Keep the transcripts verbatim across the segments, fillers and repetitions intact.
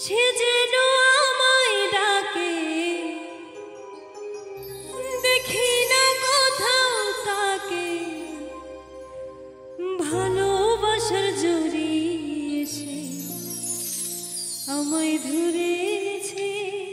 সে যেন আমায় ডাকে, দেখি না কোথাও তাকে, ভালোবাসার জড়িয়ে এসে আমায় ধরেছে।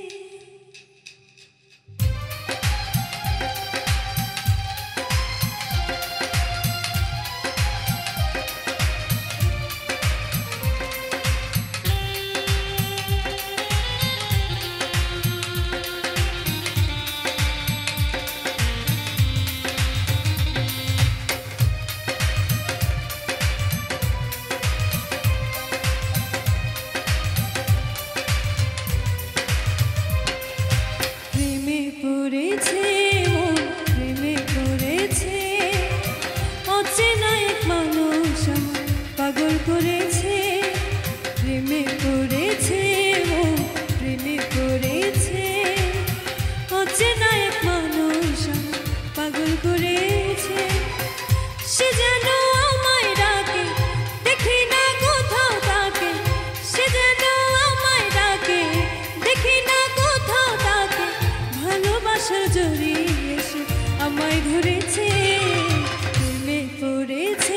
পাগল করেছে, প্রেমে পড়েছে, প্রেমে পড়েছে, অচেনা এক মানুষ পাগল করেছে। সে যেন আমায় ডাকে, দেখি না কোথাও তাকে, সে যেন আমায় ডাকে, দেখি না কোথাও তাকে, ভালোবাসার জড়িয়ে এসে আমায় ধরেছে। প্রেমে পড়েছে,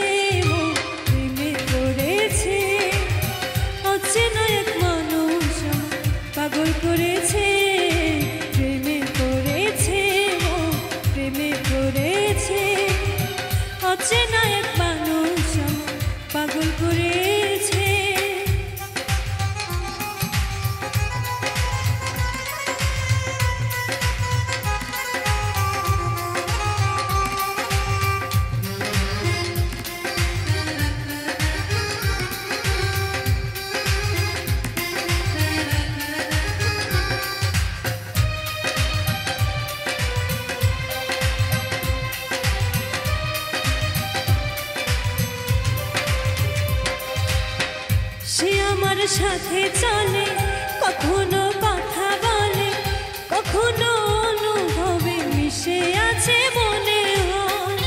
অচেনা এক মানুষ পাগল করেছে, প্রেমে পড়েছে, প্রেমে পড়েছে, অচেনা এক মানুষ পাগল করেছে। সে আমার সাথে চলে, কখনো কথা বলে, কখনো অনুভবে মিশে আছে মনে হয়।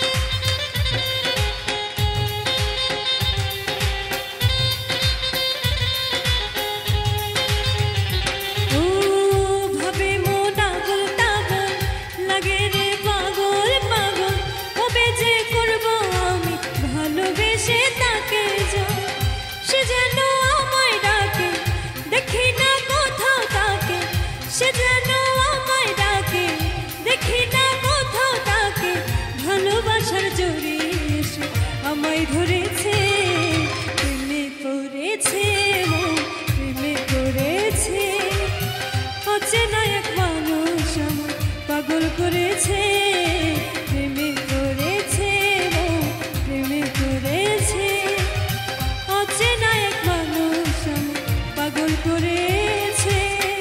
ও ভাবে মন আগুল তাগল, লাগে রে পাগল পাগল, কবে যে করবো আমি ভালোবেসে তাকে যাই। সে যেন আমায় ডাকে, দেখি না কোথাও তাকে, সে যেন আমায় ডাকে, দেখি না কোথাও তাকে, ভালোবাসার জড়িয়ে এসে আমায় ধরেছে। প্রেমে পড়েছে, প্রেমে পড়েছে, অচেনা এক মানুষ আমায় পাগল করেছে। প্রেমে পড়েছে, প্রেমে পড়েছে, অচেনা এক মানুষ পাগল করেছে।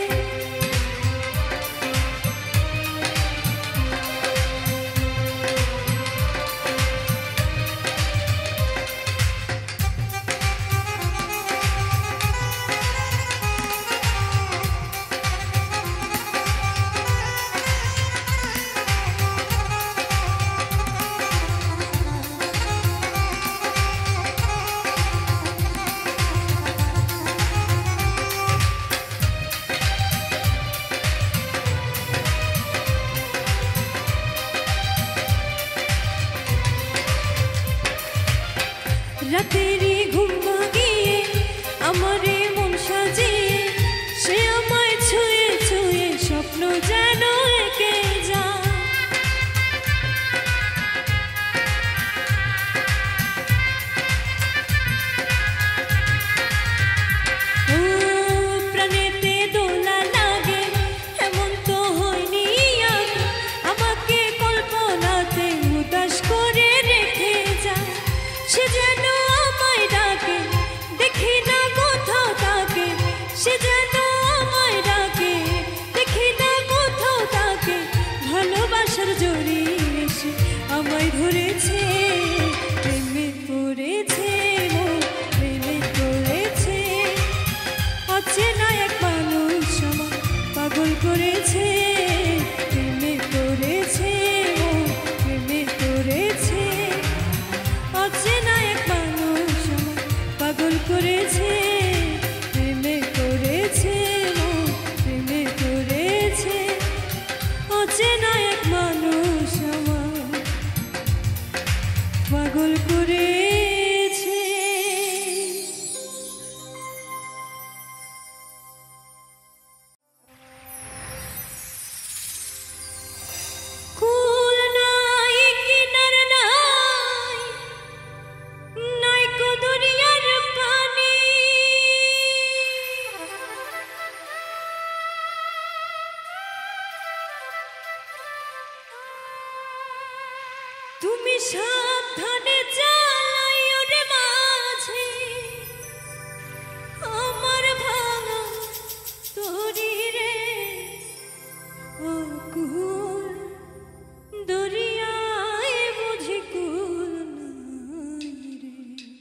রাতেরই ঘুম ভাঙিয়ে আমারে মন সাজিয়ে, সে আমায় ছুঁয়ে ছুঁয়ে স্বপ্ন যেন এঁকে যায়। ও প্রাণেতে দোলা লাগে, এমন তো হয়নি আগে, আমাকে কল্পনাতে উদাস করে রেখে যায়। সে যেন আমায় ডাকে, দেখি না কোথাও পাগল করেছে। কুল নাই কিনার নাই, নাই কো দরিয়ার পানি, তুমি সাবধানে চালাইও রে মাঝি আমার ভাঙা তরি রে। ও কুল দরিয়ায় বুঝি কুল নাই রে।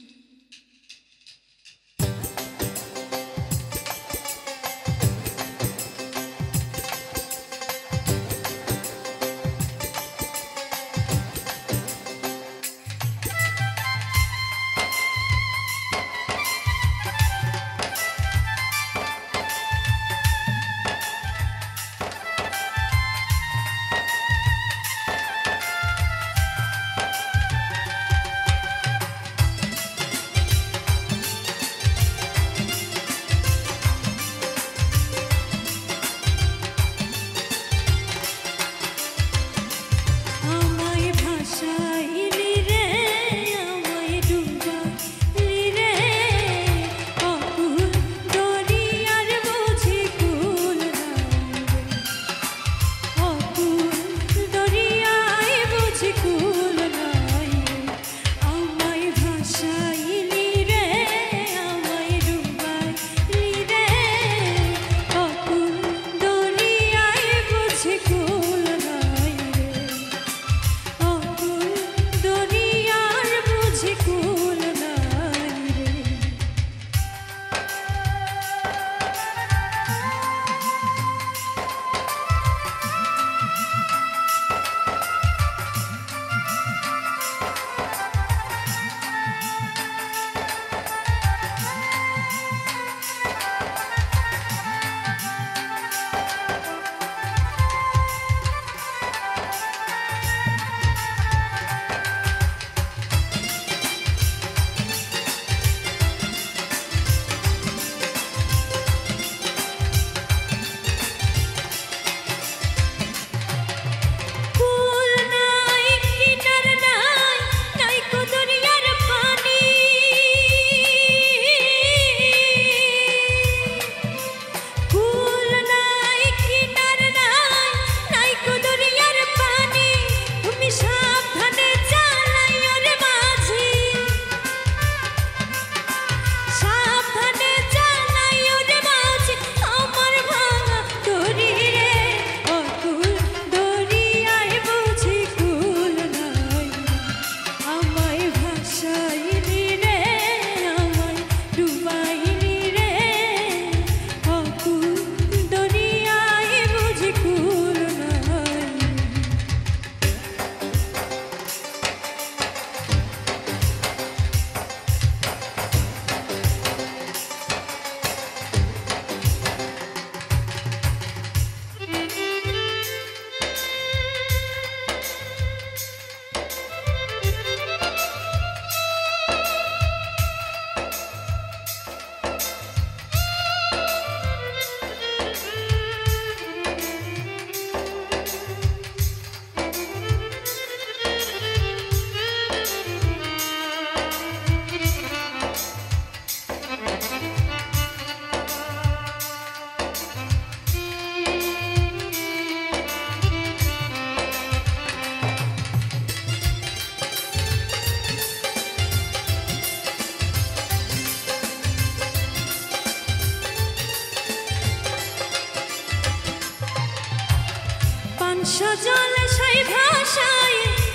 সজলে সাই ভাষায়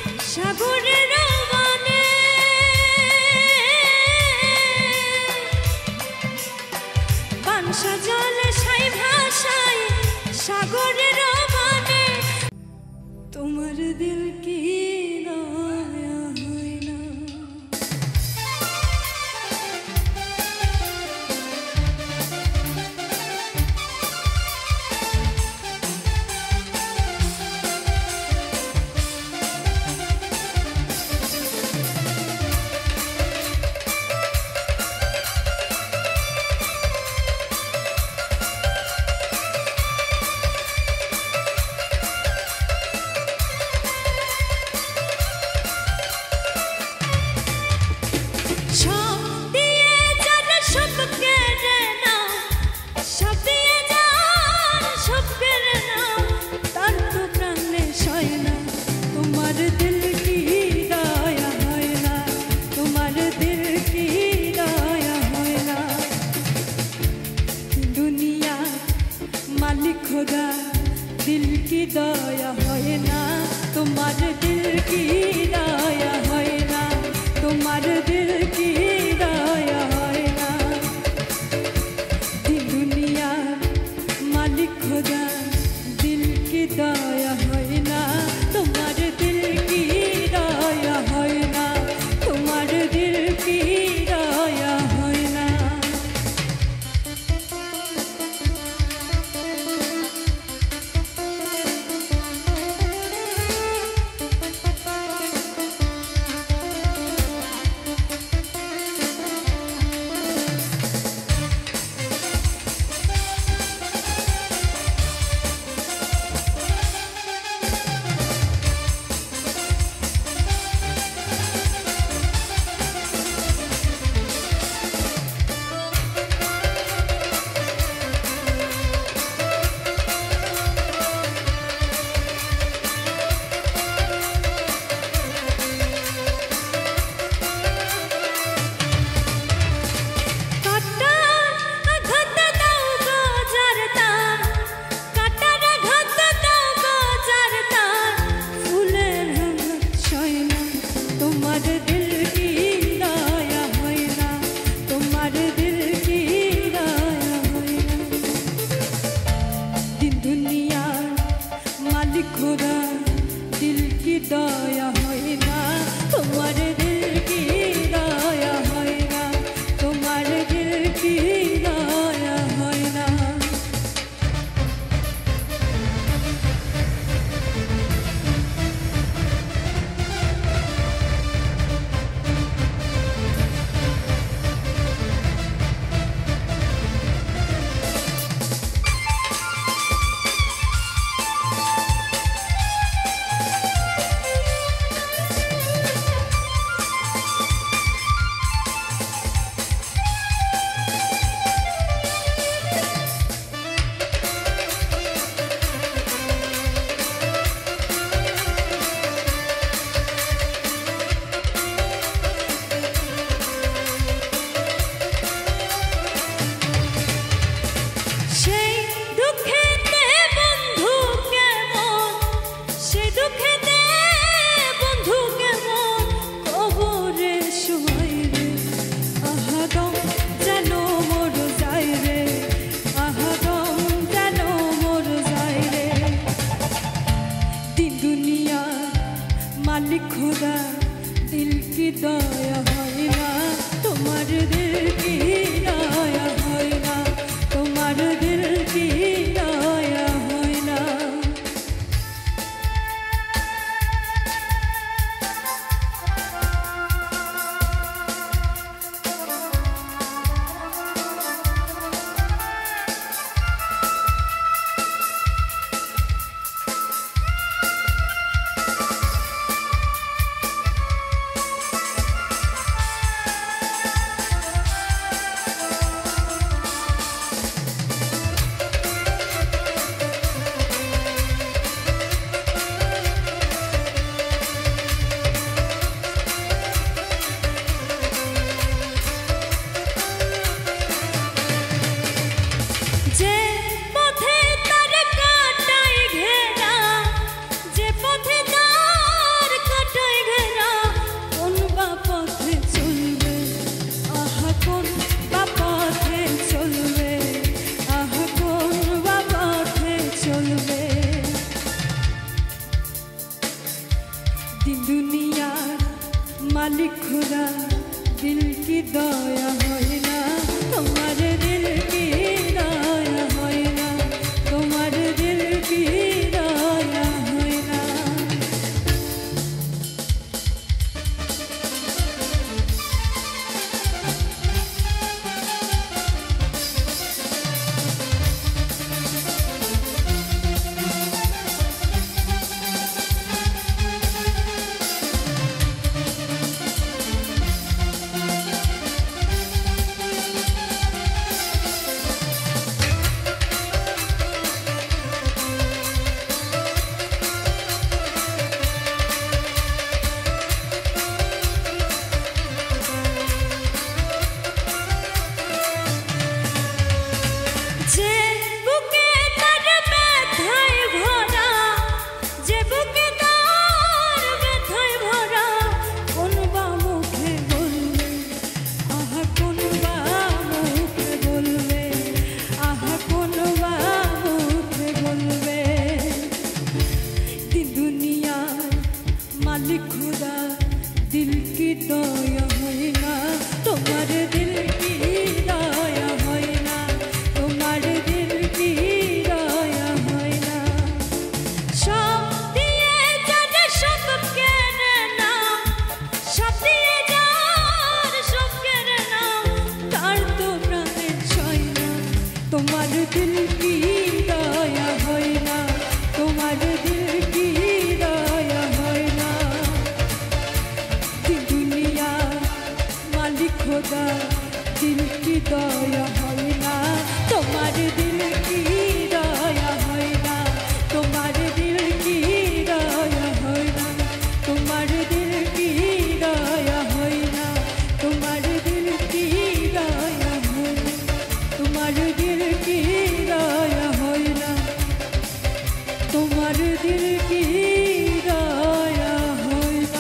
সাগরের মানে পান সজলে সাই ভাষায় সাগরের মানে তোমার দিল কি দয়া হয় না তোমার দিল কি দয়া হয় না তোমার দিল কি দয়া হয় না खुदा दिल की दया है ना तुम्हारे दिल की दया है ना तुम्हारे दिल की दया है ना सब दिए जाने सब केने ना सब दिए जाने सब केने ना तार तो प्राणे चाय ना तुम्हारे दिल की दया है ना तुम्हारे दिल की दया है ना दुनिया मालिक खुदा दिल की दया है ना तुम्हारे दिल की दया है ना तुम्हारे दिल की दया है ना तुम्हारे दिल की दया है ना तुम्हारे दिल की दया है ना तुम्हारे दिल की दया है ना तुम्हारे दिल की दया है ना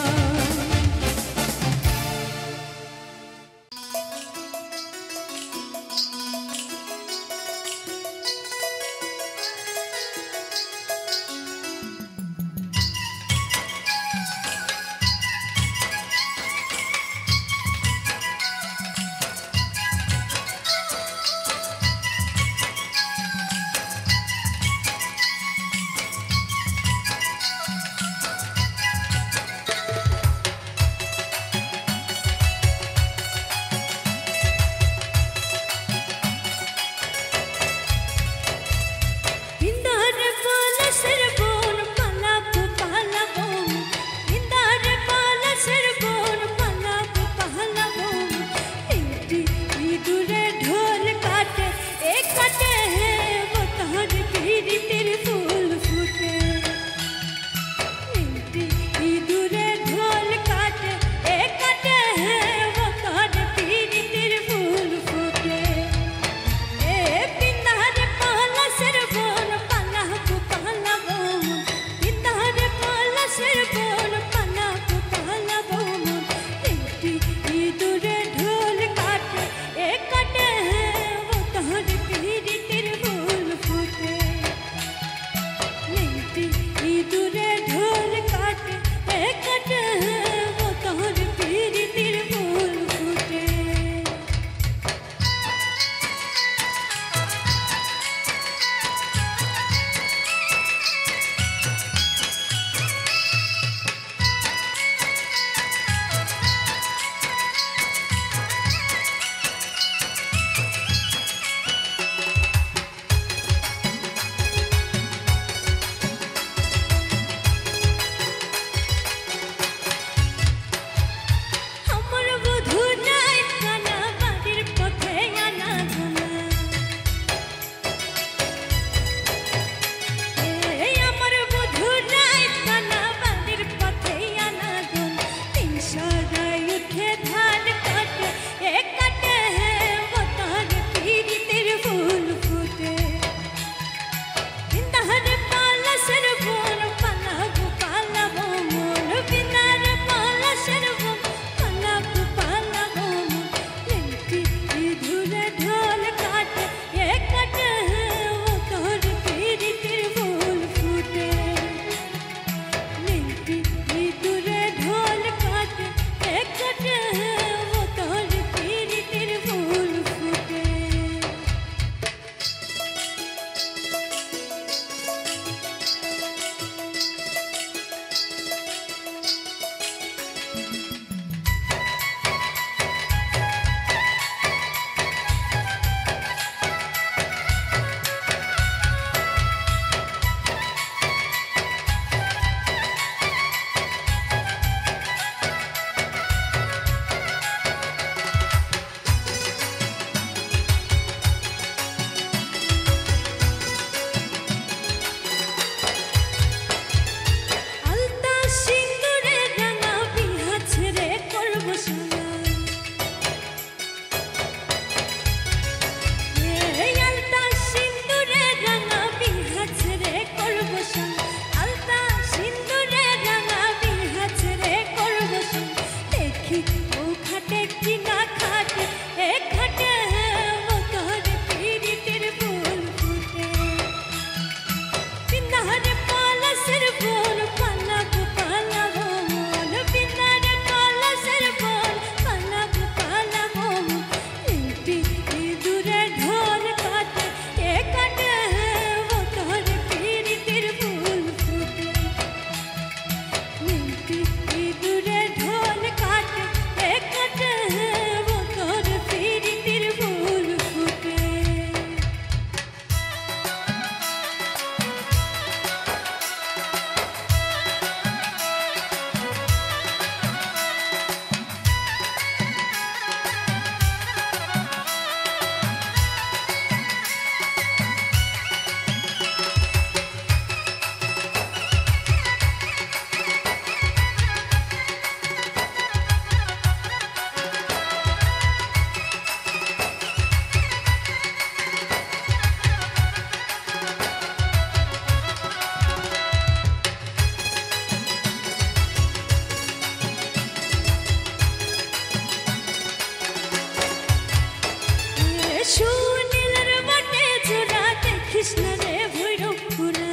সুনীলের বটে জোড়া দেখিস না রে ভৈরব পুরা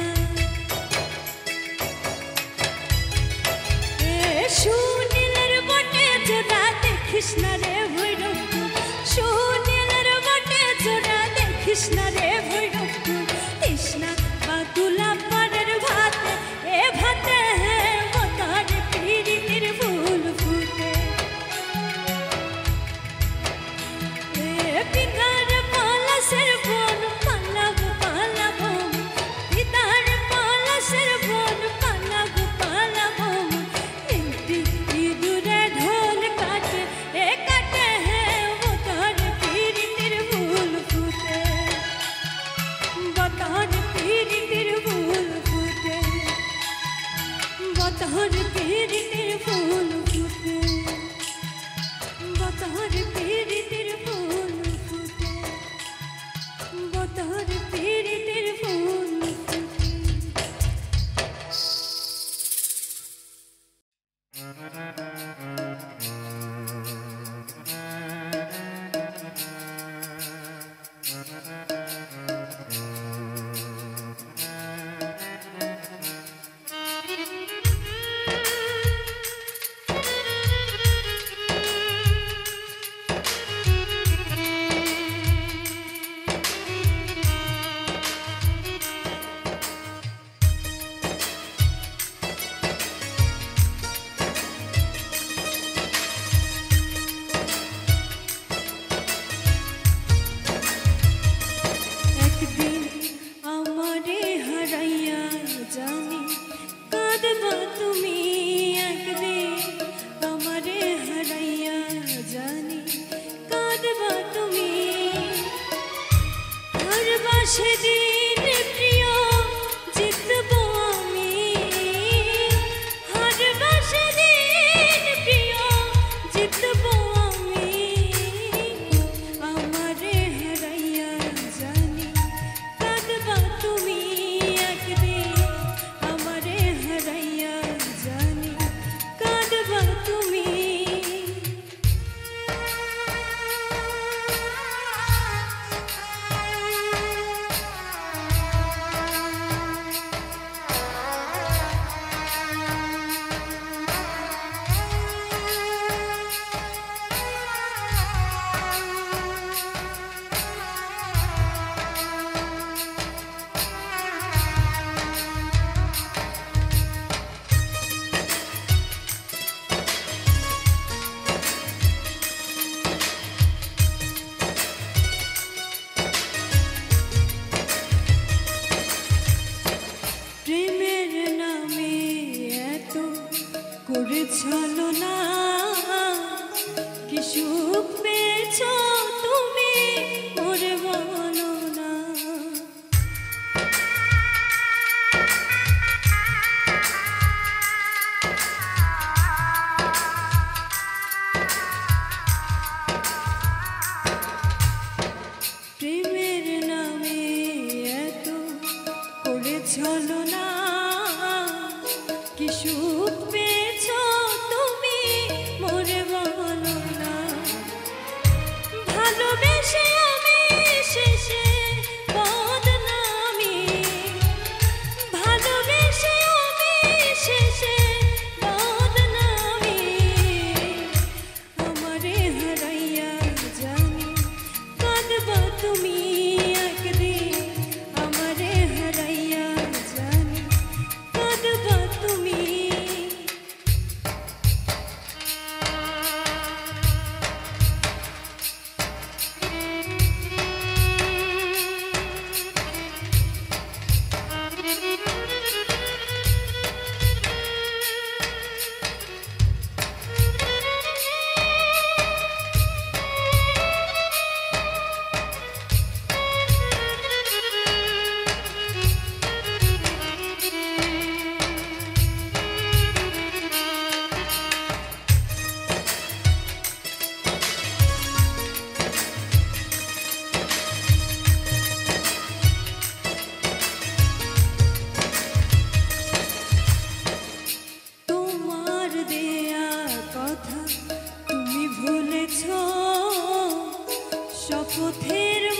সুনীলের বটে জোড়া দেখিস না রে ভৈরব সুনীলের বটে জোড়া দেখিস না রে ভৈরব তৃষ্ণা বাতুলা পাড়ের ভাতে এ ভাতে মতার পিরিতির ফুল ফুটে পিতার পলাশের বন পালাব পালাব পিতার পলাশের বন পালাব পালাব নিমতি ইঁদুরে ঢোল কাটে এ কাটে মতার পিরিতির ফুল ফুটে বতার পিরিতির ফুল ফুটে বতার পিরিতির ফুল ফুটে বতার পিরিতির ফুল ফুটে বতার পিরিতির ফুল সেদিন প্রিয় জিতব আমি হারবা সেদিন প্রিয় জিতব আমি আমারে হারাইয়া জানি কাঁদবা তুমি একদিন আমারে হারাইয়া জানি কাঁদবা তুমি ছলনা কি সুখ পেয়েছ তুমি মোরে বলো না প্রেমের নামে এত করে ছলনা কি সুখ পেয়েছ তুমি মোরে বলো না ভালোবেসে আমি শেষে বদনামি ভালোবেসে আমি শেষে বদনামি আমারে হারাইয়া জানি কাঁদবা তুমি একদিন আমারে হারাইয়া জানি কাঁদবা তুমি শপথের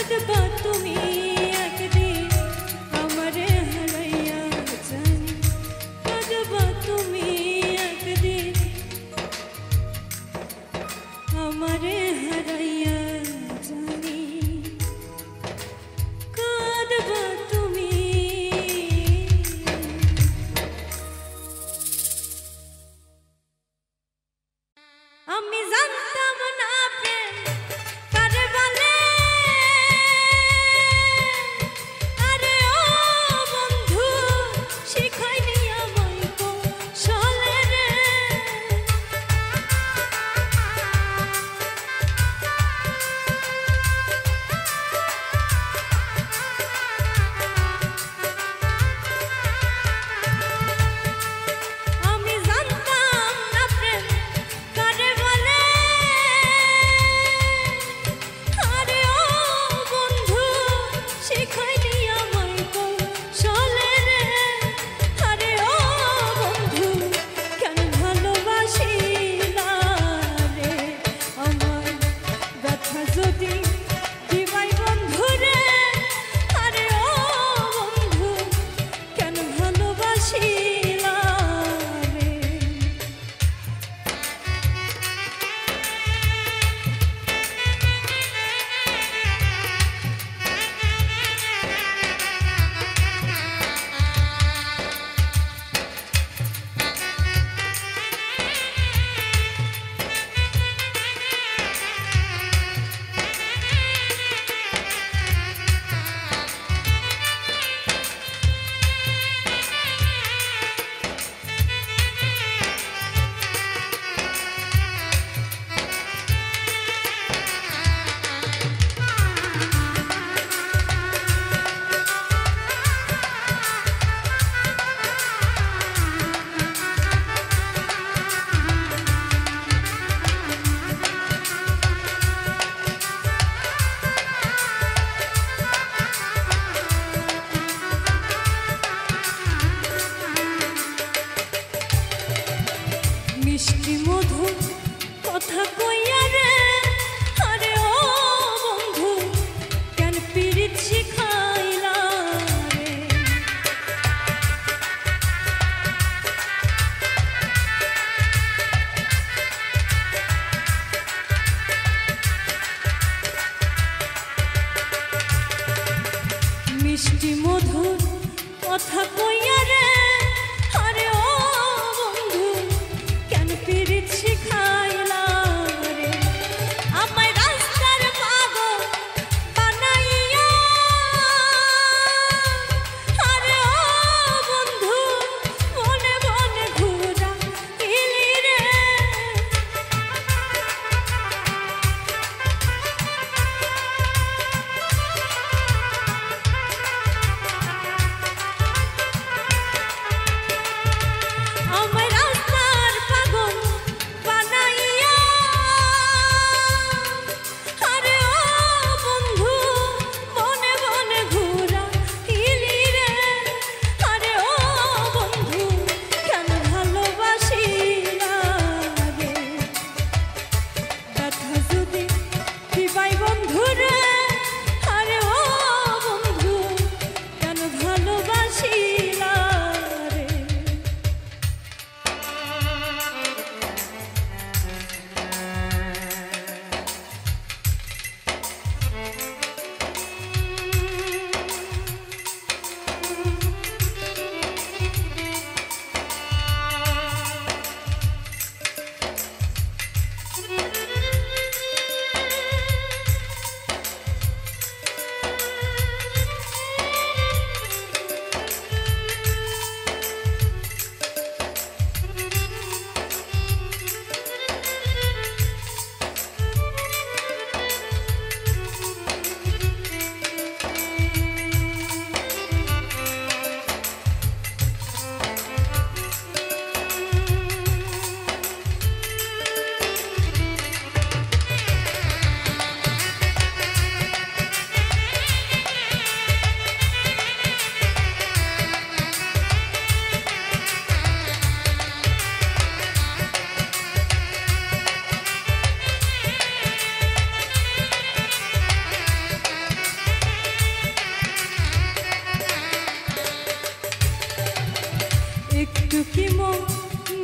কাঁদবা তুমি একদিন আমারে হারাইয়া জানি কাঁদবা তুমি একদিন আমারে হারাইয়া জানি কাঁদবা তুমি। আমি জানতাম না প্রেম কারে বলে, আরে ও বন্ধু শিখাইনি আমায় কৌশলে রে। আমি জানতাম না প্রেম কারে বলে, আরে ও বন্ধু শিখাইনি আমায় কৌশলে রে। আরে ও বন্ধু কেন ভালোবাসিলা রে আমার ব্যথা যদি দিবাই বন্ধু রে। আরে ও বন্ধু কেন ভালোবাসিলা রে। মিষ্টি মধুর কথা কইয়া রে, আরে ও বন্ধু কেন পীড়িত শিখাইলা রে। মিষ্টি মধুর কথা কইয়া রে, আরে ও বন্ধু কেন পীড়িত শিখাইলা রে। আমায় রাস্তার পাগল বানাইয়া, আরে ও বন্ধু মনে মনে ঘুরাইলি রে।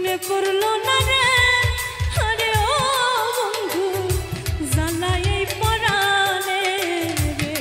মনে পড়লো না রে আরে ও বন্ধু জানাই এই পরাণে রে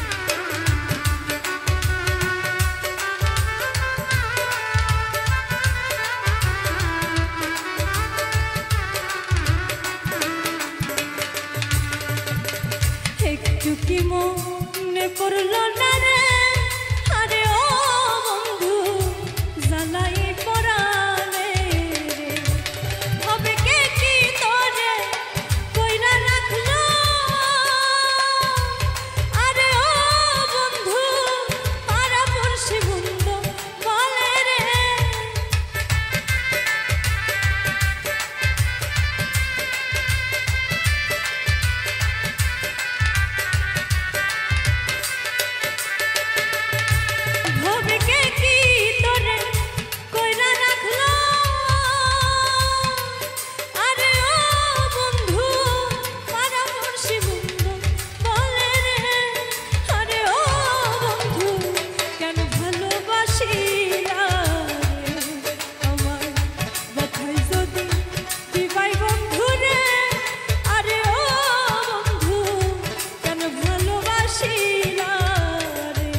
একটু কি মনে পড়লো না রে আরে ও বন্ধু জানাই পরাণে রে হবে কে কি তোরে কইরা রাখলো আরে ও বন্ধু পাড়া পড়শি বন্ধু বলে রে হবে কে কি তোরে কইরা রাখলো আরে ও বন্ধু পাড়া পড়শি বন্ধু বলে রে আরে ও বন্ধু কেন ভালোবাসিলা রে আমার ব্যথায় যদি দিবাই বন্ধু রে আরে ও বন্ধু কেন ভালোবাসিলা রে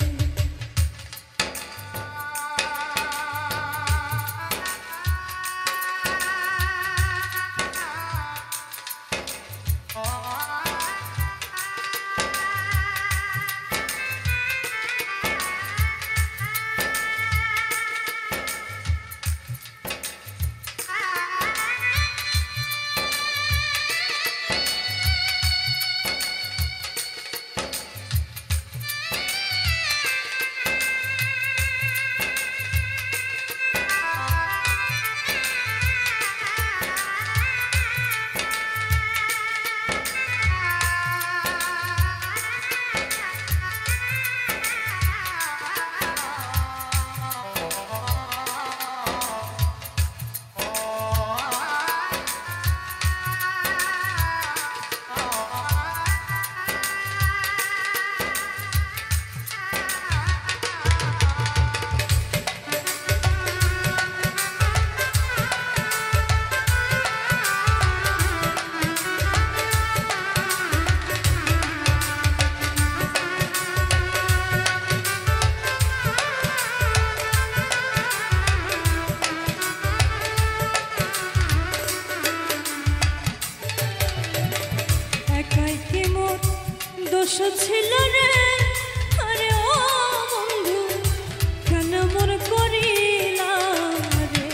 একাই কি মোর দোষ ছিল রে আরে ও বন্ধু কেন মোর করিলা রে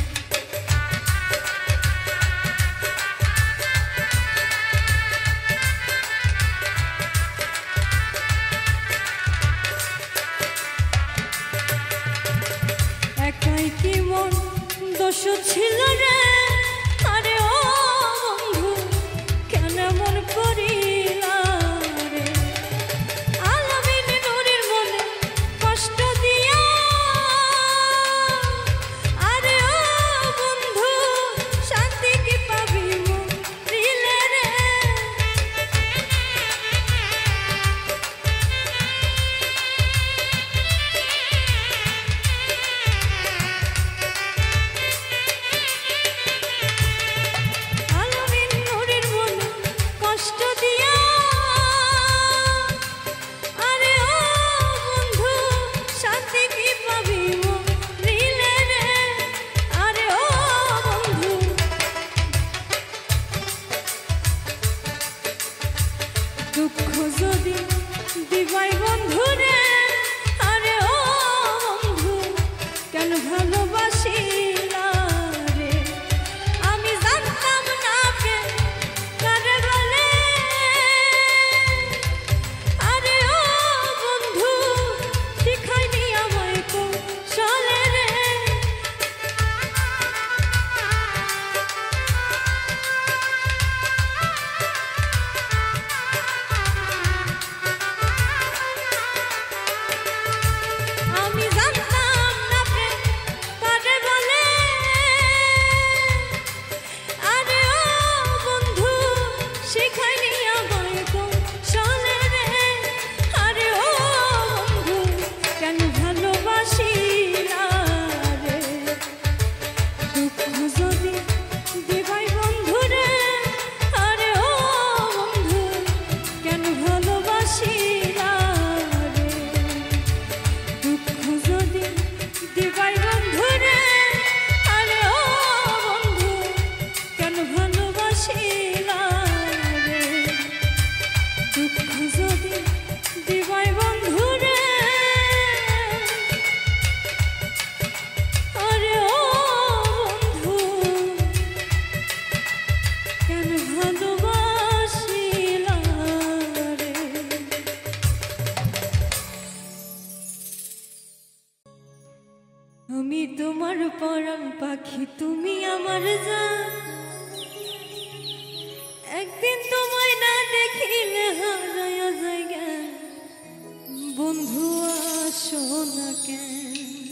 একাই কি মোর দোষ ছিল রে আরে ও বন্ধু কেন মন করিলা রে আল আমি তোমার পরাণ পাখি, তুমি আমার জান। একদিন তোমায় না দেখিলে হারায়া জায়গা, বন্ধু আসো না কেন?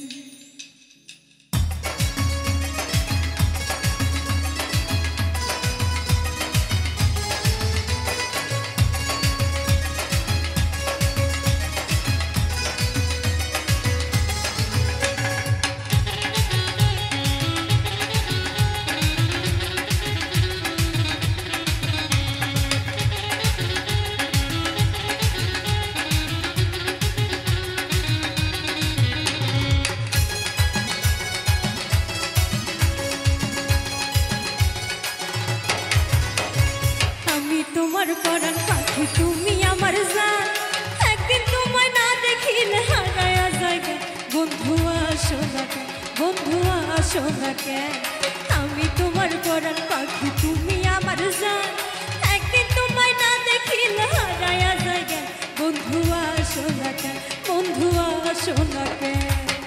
তোমার পরাণ পাখি, তুমি আমার জান। একদিন তোমায় না দেখিলে হারায়া জায়গা, বন্ধু আসো না কেন? বন্ধু আসো না কেন? আমি তোমার পরাণ পাখি, তুমি আমার জান। একদিন তোমায় না দেখিলে হারায়া জায়গা, বন্ধু আসো না কেন? বন্ধু আসো না কেন?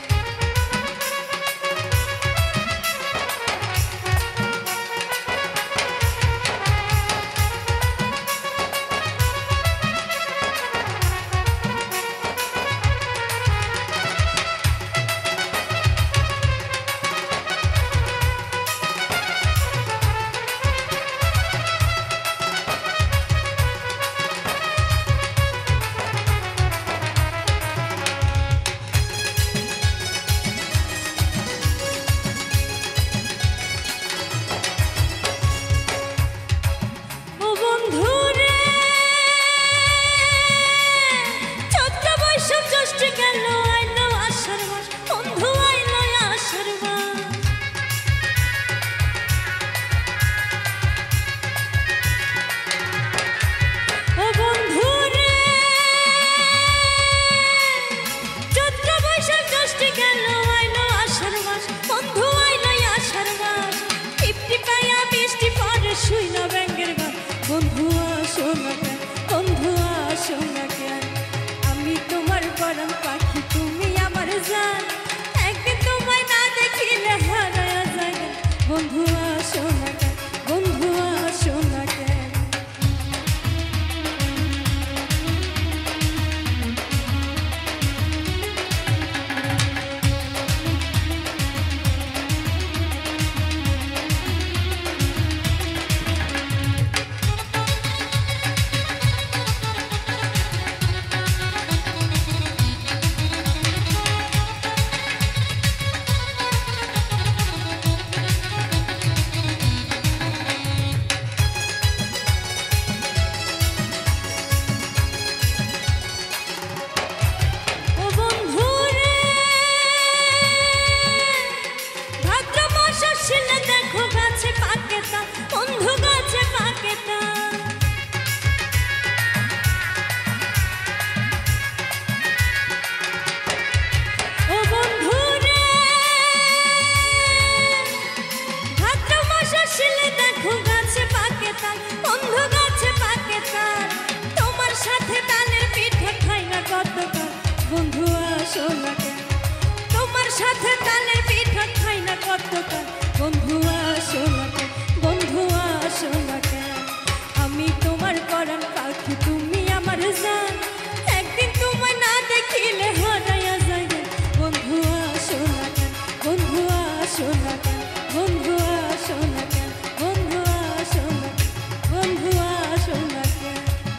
বন্ধু আসো না কেন? বন্ধু আসো না কেন? আমি তোমার পরাণ পাখি, তুমি আমার জান। একদিন তোমায় না দেখিলে হারায়া জায়গা, বন্ধু আসো না কেন? বন্ধু আসো না কেন? বন্ধু আসো না কেন? তোমার সাথে তালের পিঠা খাই না কতকাল, বন্ধু আসো না কেন? বন্ধু আসো না কেন? আমি তোমার পরাণ পাখি, তুমি আমার জান। একদিন তোমায় না দেখিলে হারায়া জায়গা, বন্ধু আসো না কেন? বন্ধু আসো না কেন? বন্ধু আসো না কেন? বন্ধু আসো না কেন? বন্ধু আসো না কেন?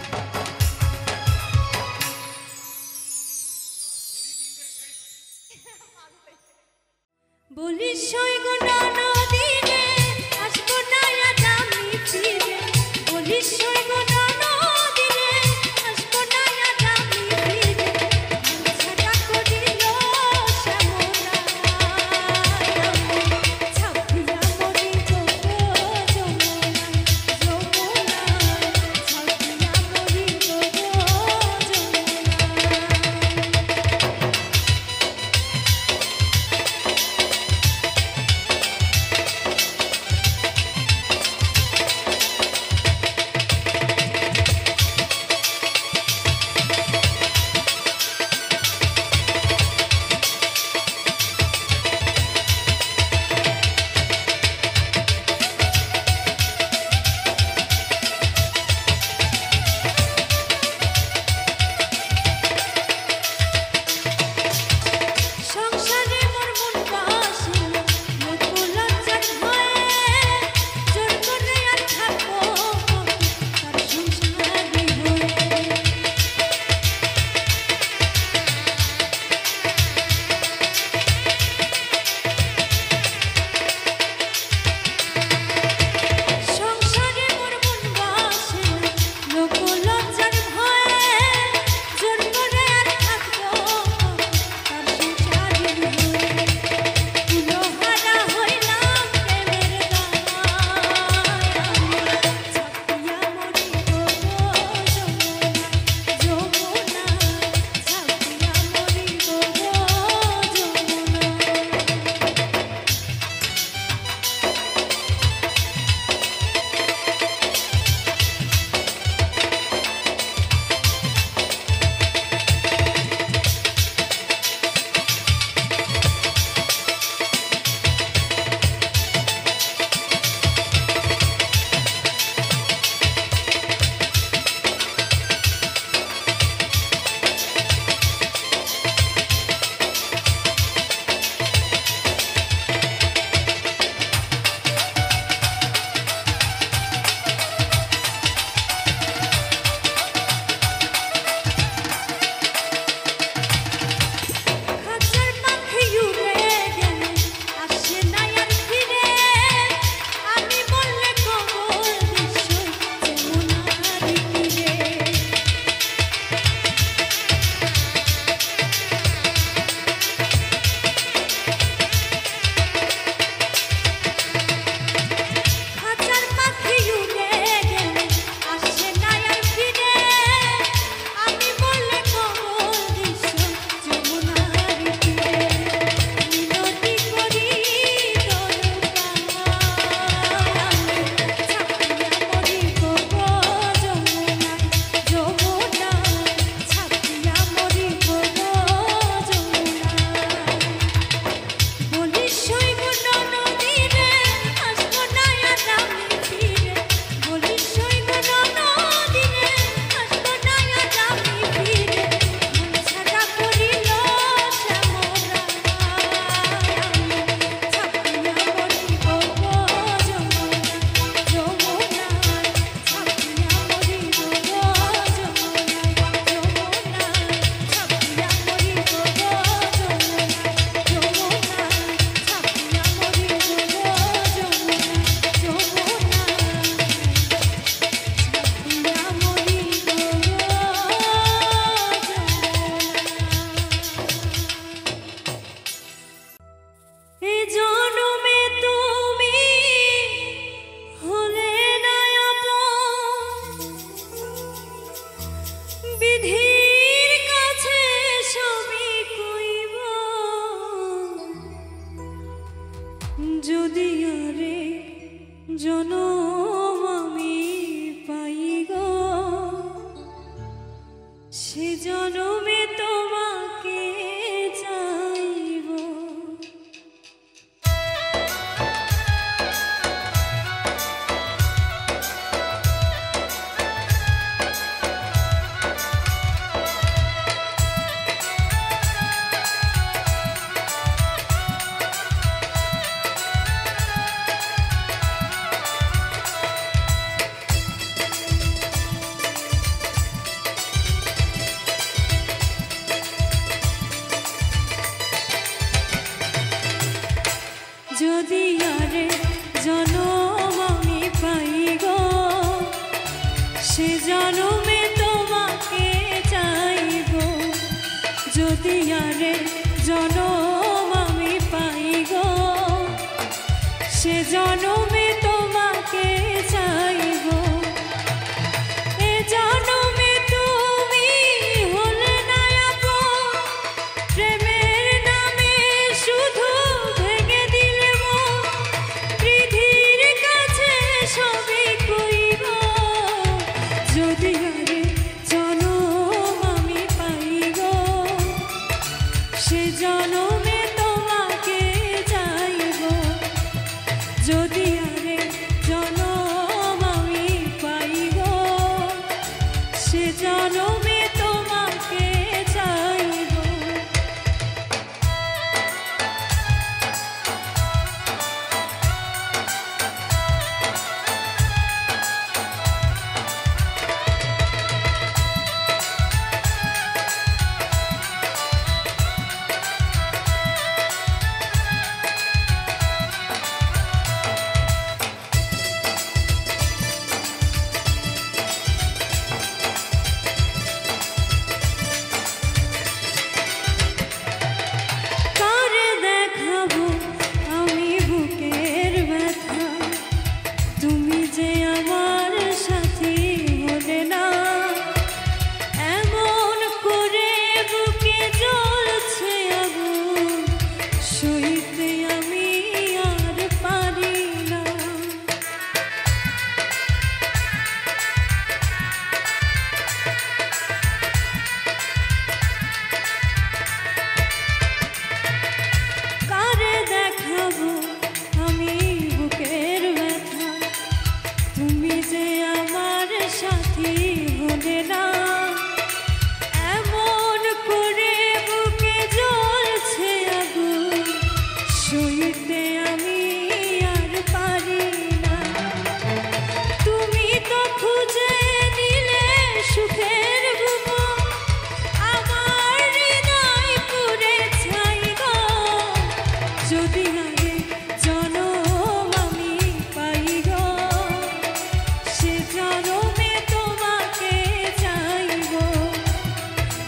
বলিস সৈগো নদীরে, আসবো না আজ আমি ফিরে। বলিস সৈগো নদীরে, আসবো না আজ আমি ফিরে। ছাড়া করিল শ্যামলা, ছাপিয়া মরি গো যমুনায়, যমুনায় ছাপিয়া মরি গো যমুনায়।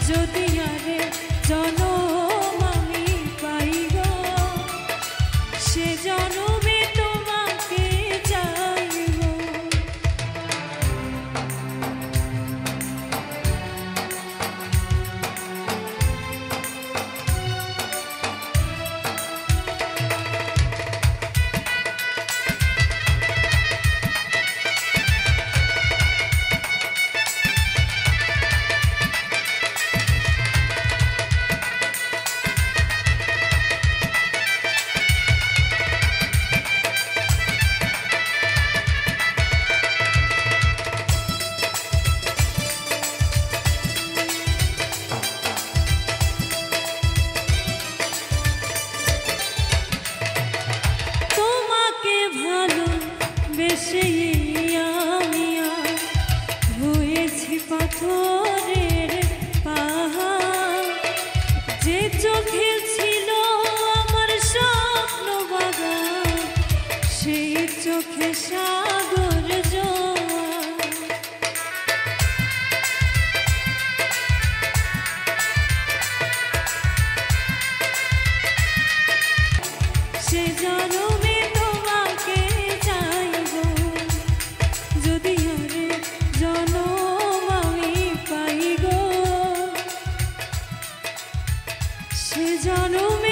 যদি আরে জনম আমি পাই গো, সে জনমে তোমাকে চাইব। পাথরের পাহাড়, যে চোখে ছিল আমার স্বপ্ন বাগান, সেই চোখে সাগর জোয়ার। সে জনমে তোমাকে চাইব, যদি আরে জনম আমি পাই গো, সে জনমে